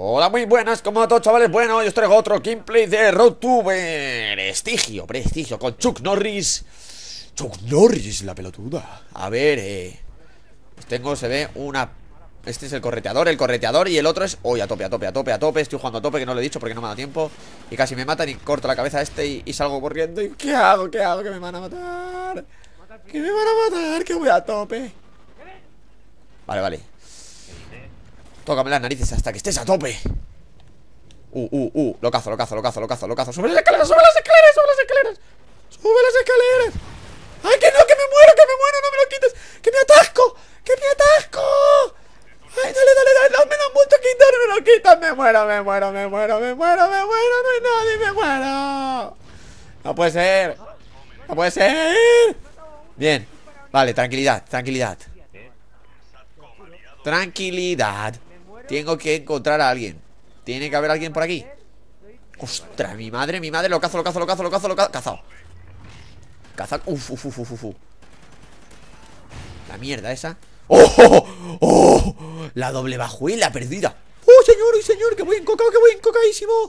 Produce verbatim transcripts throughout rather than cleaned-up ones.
Hola, muy buenas, como a todos, chavales. Bueno, yo os traigo otro gameplay de Road to Prestigio, Prestigio, con Chuck Norris. Chuck Norris, la pelotuda. A ver, eh pues tengo, se ve una... Este es el correteador, el correteador y el otro es... Uy, a tope, a tope, a tope, a tope. Estoy jugando a tope, que no lo he dicho porque no me da tiempo. Y casi me matan y corto la cabeza a este y, y salgo corriendo. ¿Y qué hago? ¿Qué hago? Que me van a matar. Que me van a matar, que voy a tope. Vale, vale. Tócame las narices hasta que estés a tope. Uh, uh, uh, lo cazo, lo cazo, lo cazo, lo cazo, lo cazo. ¡Sube las escaleras, sube las escaleras, sube las escaleras! ¡Sube las escaleras! ¡Ay, que no, que me muero, que me muero! ¡No me lo quites! ¡Que me atasco! ¡Que me atasco! ¡Ay, dale, dale, dale! ¡No me lo han vuelto a quitar! ¡Me lo quitan! ¡Me muero, me muero, me muero, me muero, me muero! ¡No hay nadie, me muero! ¡No puede ser! ¡No puede ser! Bien. Vale, tranquilidad, tranquilidad. Tranquilidad. Tengo que encontrar a alguien. Tiene que haber alguien por aquí. Ostras, mi madre, mi madre. Lo cazo, lo cazo, lo cazo, lo cazo, lo cazo. Cazado. Cazado. Uf, uf, uf, uf, uf. La mierda esa. ¡Oh! ¡Oh! ¡Oh! La doble bajuela perdida. ¡Oh, señor y señor! ¡Que voy encocado, que voy encocadísimo!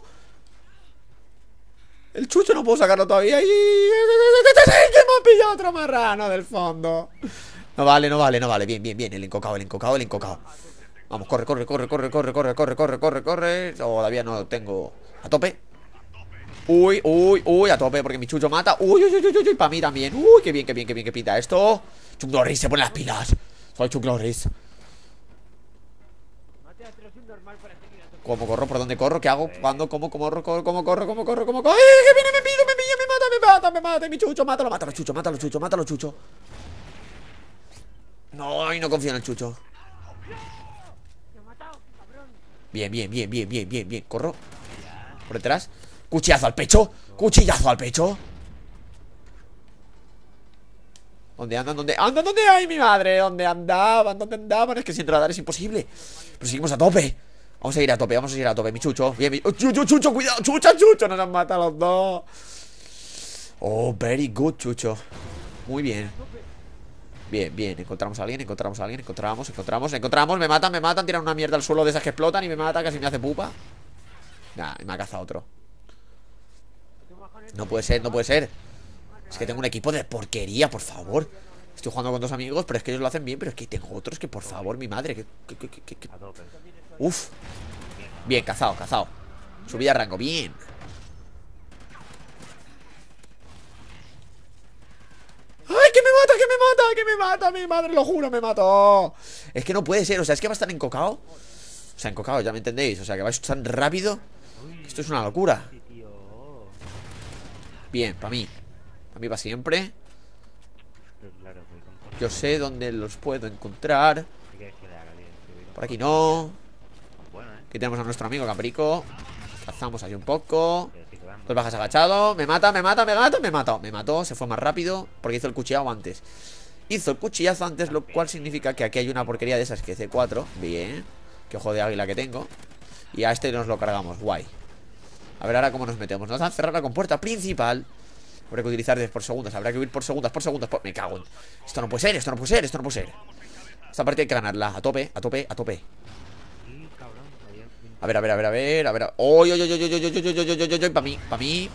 El chucho no puedo sacarlo todavía. ¡Y... que me ha pillado otro marrano del fondo! No vale, no vale, no vale. Bien, bien, bien. El encocado, el encocado, el encocado. Vamos, corre, corre, corre, corre, corre, corre, corre, corre, corre, corre. Todavía no lo tengo a tope. Uy, uy, uy, a tope porque mi chucho mata. Uy, uy, uy, uy, uy, para mí también. Uy, qué bien, qué bien, qué bien, qué pinta esto. Chuck Norris se pone las pilas. Soy Chuck Norris. ¿Cómo corro? ¿Por dónde corro? ¿Qué hago? ¿Cuándo? ¿Cómo? ¿Cómo corro? ¿Cómo corro? ¿Cómo corro? ¿Cómo corro? ¡Ay, que viene, me pide, me pilla, me mata, me mata, me mata! Mi chucho, mátalo, mátalo, chucho, mátalo, chucho, mátalo, chucho. No, y no confío en el chucho. Bien, bien, bien, bien, bien, bien, bien. Corro por detrás. Cuchillazo al pecho. Cuchillazo al pecho. ¿Dónde andan? ¿Dónde andan? ¿Dónde hay mi madre? ¿Dónde andaban? ¿Dónde andaban? Es que sin radar es imposible. Pero seguimos a tope. Vamos a ir a tope, vamos a ir a tope. Mi chucho. Bien, mi... Oh, chucho, chucho, cuidado. Chucha, chucho. Nos han matado los dos. Oh, very good, chucho. Muy bien. Bien, bien, encontramos a alguien, encontramos a alguien, encontramos, encontramos, encontramos, me matan, me matan, tiran una mierda al suelo de esas que explotan y me mata, casi me hace pupa. Nah, me ha cazado otro. No puede ser, no puede ser. Es que tengo un equipo de porquería, por favor. Estoy jugando con dos amigos, pero es que ellos lo hacen bien, pero es que tengo otros que, por favor, mi madre, que... que, que, que, que... Uf. Bien, cazado, cazado. Subida de rango, bien. ¡Ay, que me mata, que me mata, que me mata! Mi madre, lo juro, me mató. Es que no puede ser, o sea, es que va a estar encocado. O sea, encocado, ya me entendéis. O sea, que va a estar tan rápido. Esto es una locura. Bien, para mí. Para mí va siempre. Yo sé dónde los puedo encontrar. Por aquí no. Aquí tenemos a nuestro amigo Caprico. Cazamos ahí un poco. Dos bajas agachado. Me mata, me mata, me mata, me mató. Me mató, se fue más rápido porque hizo el cuchillado antes. Hizo el cuchillazo antes, lo cual significa que aquí hay una porquería de esas que C cuatro. Bien. Qué ojo de águila que tengo. Y a este nos lo cargamos, guay. A ver ahora cómo nos metemos. Nos han cerrado la compuerta principal. Habrá que utilizar por segundos. Habrá que huir por segundos, por segundos por... Me cago en... Esto no puede ser, esto no puede ser, esto no puede ser. Esta partida hay que ganarla, a tope, a tope, a tope. A ver, a ver, a ver, a ver, a ver. ¡Oy, oy, oy, oy, oy, oy, oy, oy, oy, oy, oy! Para mí, para mí.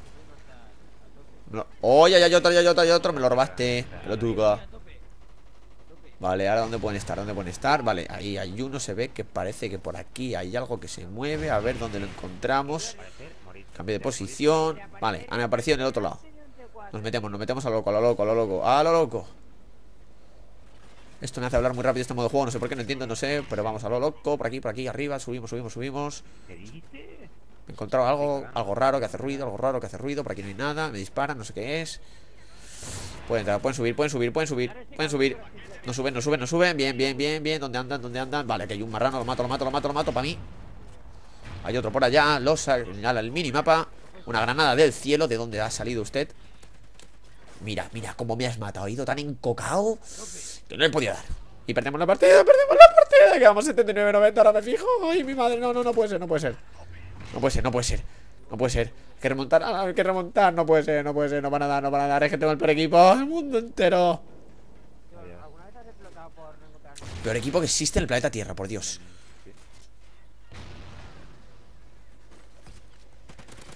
¡Oy, hay otro, hay otro, hay otro! Me lo robaste. Me lo tuca. Vale, ahora ¿dónde pueden estar? ¿Dónde pueden estar? Vale, ahí hay uno, se ve que parece que por aquí hay algo que se mueve. A ver dónde lo encontramos. Cambio de posición. Vale, han aparecido en el otro lado. Nos metemos, nos metemos a lo loco, a lo loco, a lo loco. A lo loco. Esto me hace hablar muy rápido este modo de juego, no sé por qué, no entiendo, no sé. Pero vamos a lo loco, por aquí, por aquí, arriba. Subimos, subimos, subimos. Me he encontrado algo, algo raro que hace ruido, algo raro que hace ruido. Por aquí no hay nada, me disparan, no sé qué es. Pueden entrar, pueden subir, pueden subir, pueden subir. Pueden subir. No suben, no suben, no suben. Bien, bien, bien, bien. ¿Dónde andan? ¿Dónde andan? Vale, que hay un marrano, lo mato, lo mato, lo mato, lo mato, para mí. Hay otro por allá, lo señala el minimapa. Una granada del cielo, ¿de dónde ha salido usted? Mira, mira cómo me has matado. He ido tan encocado que no le podía dar. Y perdemos la partida, perdemos la partida. Quedamos setenta y nueve noventa, ahora me fijo. Ay, mi madre, no, no, no puede ser, no puede ser. No puede ser, no puede ser. No puede ser. Hay que remontar, hay que remontar. No puede ser, no puede ser, no van a dar, no van a dar. Es que tengo el peor equipo, el mundo entero. Peor equipo que existe en el planeta Tierra, por Dios.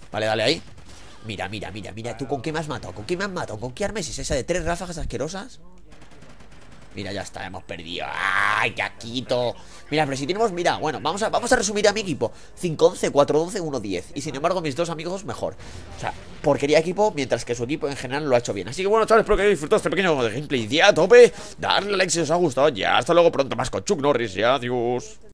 Vale, dale ahí. Mira, mira, mira, mira. ¿Tú con qué me has matado? ¿Con qué me has matado? ¿Con qué arma es esa de tres ráfagas asquerosas? Mira, ya está, hemos perdido. ¡Ay, caquito! Mira, pero si tenemos, mira, bueno, vamos a, vamos a resumir a mi equipo: cinco once, cuatro once, uno diez. Y sin embargo, mis dos amigos mejor. O sea, porquería equipo, mientras que su equipo en general lo ha hecho bien. Así que bueno, chavales, espero que hayáis disfrutado este pequeño gameplay. Ya a tope, darle like si os ha gustado. Ya, hasta luego pronto más con Chuck Norris. Y adiós.